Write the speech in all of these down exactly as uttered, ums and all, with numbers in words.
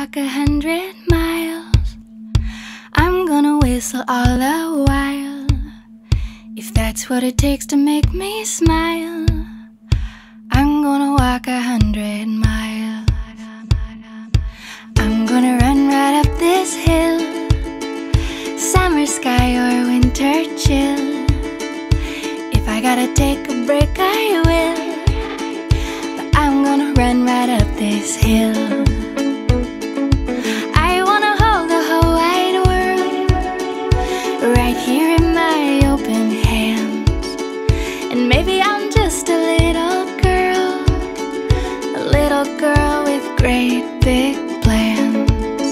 walk a hundred miles. I'm gonna whistle all the while, if that's what it takes to make me smile. I'm gonna walk a hundred miles. I'm gonna run right up this hill, summer sky or winter chill. If I gotta take a break, I will, but I'm gonna run right up this hill. I wanna hold the whole wide world right here in my open hands. And maybe I'm just a little girl, a little girl with great big plans.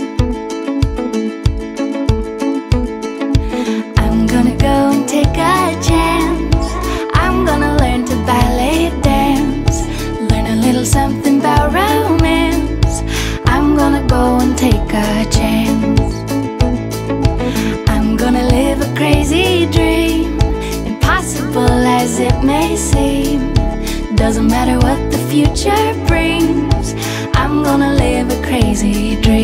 I'm gonna go and take a chance. I'm gonna learn to ballet dance, learn a little something about romance. I'm gonna go and take a chance. I'm gonna live a crazy dream, impossible as it may seem. Doesn't matter what the future brings, I'm gonna live a crazy dream.